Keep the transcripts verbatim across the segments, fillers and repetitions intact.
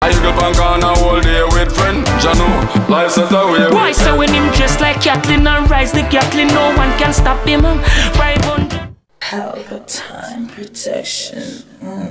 I go punk on a whole day with friend Jano, life set away. Boy, so when him dressed like Catlin and rise the Catlin, no one can stop him. five hundred Pelpa time protection. Mm.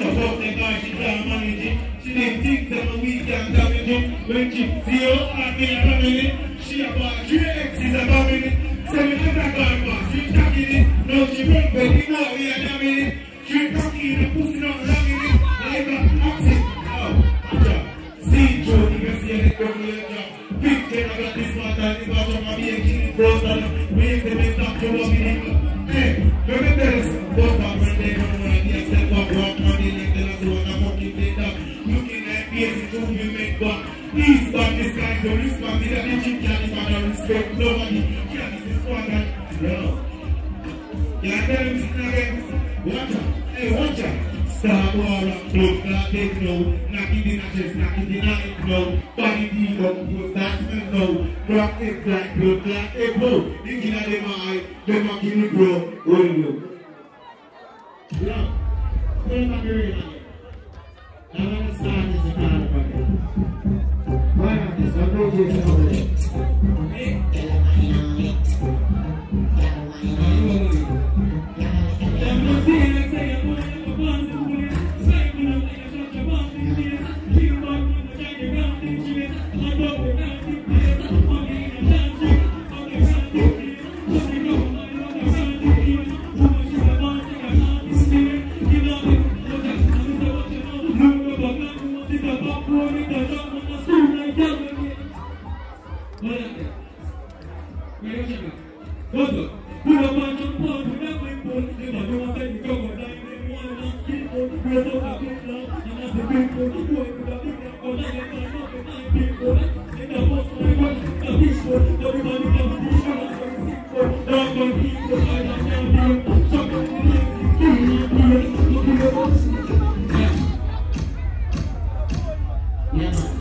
When you feel happy She about three exes about me. So we have that girl back. She talking it. Now she run back. You know we are down in it. She talking it. Pussy not long in it. Like that. Accent. Oh, yeah. See, Joe, you can see it. Come here, yeah. Big ten, I got this one. I think I'm going to be a king. Brother. We ain't the best of Joe. Hey, let me tell you. Both of them, they don't want to step up. Walk on the left. That's what I'm fucking played up. Looking like P S C two, we make back. He's got this guy, so this man, he's a bitch, can't even respect nobody. Can't even fuck. Yo. You are telling me something again? Watch out. Hey, watch out. Star war up, close, not dead, no. Knock it in the chest, knock it in the neck, no. Body deep up, post that smell, no. Drop it like blood, like a blow. The killer, them eye, them a kill the bro. Roll you. Yo. Don't make me real again. I want to start this again. Why not this? I'm going to do it over there. Hey. I'm not saying like say I'm going to go on to the it's like you know, like a shot of bomb in the chest. Keep on going to try to ground in the chest. I'm going to ground in the chest. I'm going to ground in the chest. I'm going to ground in the chest. I'm going to ground in the chest. Too much of a bomb, take a ground in the chest. Give up it. Look at it. I'm going to watch it all. Look up a gun. You want to take a bomb. Roll it down. I'm going to scream like that again. Hold on there. Wait, watch it now. What's up? Put up on your phone, put up my phone. They don't want to say the cover, they don't want to keep on. We're so happy now, and as a people, the boy put up in their phone, and they can't know the nine people. They don't want to go, the fish one, everybody comes to the show, and the sick one. Dog on people, I don't know, shop on the legs, kill me, kill me, look at your boss. Yeah. Yeah, man.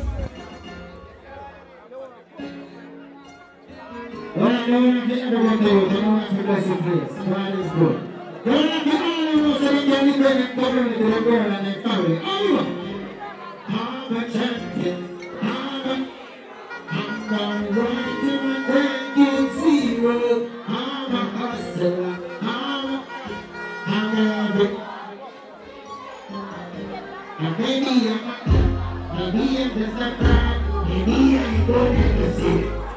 Well, I don't want to get everyone to I don't want to bless your place. God is good. Don't want to get all of us and then you bring it cover to the girl and then family. Oh! I'm a champion. I'm a... I'm the right to my ranking zero. I'm a hustler. I'm a... I'm a... big... And maybe I'm... Maybe I'm just a crowd. Maybe I'm going to see it.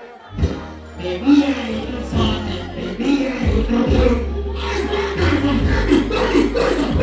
Baby, I ain't no smarting. Baby, I ain't no blue. I'm not from Baby, Baby, Baby,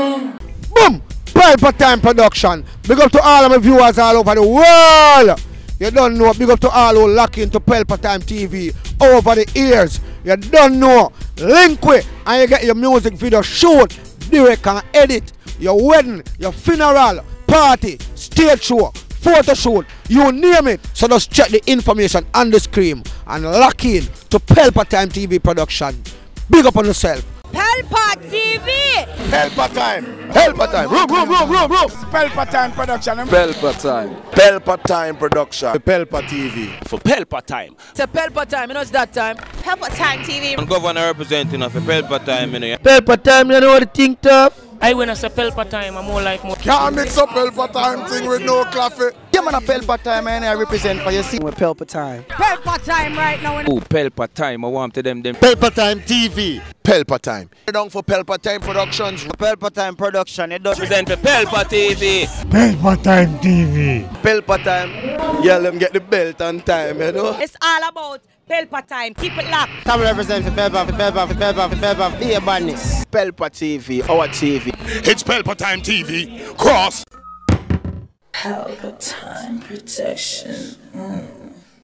Pelpa Time production. Big up to all of my viewers all over the world. You don't know. Big up to all who lock into Pelpa Time T V over the years. You don't know. Link with and you get your music video shoot, direct and edit. Your wedding, your funeral, party, stage show, photo shoot, you name it. So just check the information on the screen and lock in to Pelpa Time T V production. Big up on yourself. Pelpa T V! Pelpa Time! Pelpa Time! Room, room, room, room, room! Pelpa Time production. Pelpa Time. Pelpa Time production. Pelpa T V. For Pelpa Time. It's a Pelpa Time, you know it's that time. Pelpa Time T V. I'm governor representing of Pelpa Time, you know. Pelpa Time, you know what the thing tough? I when I say Pelpa Time, I'm more like more. Can't mix up Pelpa Time thing with no coffee. Yeah, man, a Pelpa Time, and I represent for you. See, With Pelpa Time. Pelpa Time right now. Oh, Pelpa Time, I want to them them. Pelpa Time T V. Pelpa Time. down for Pelpa Time Productions. Pelpa Time Production. It does Present for Pelpa T V. Pelpa Time T V. Pelpa Time. Yeah, let them get the belt on time, you know. It's all about Pelpa Time. Keep it locked. Time represent for Pelpa, for Pelpa, for Pelpa, for Pelpa. Be a badness. Pelpa T V, our T V. It's Pelpa Time T V. Cross. Pelpa Time protection. Mm.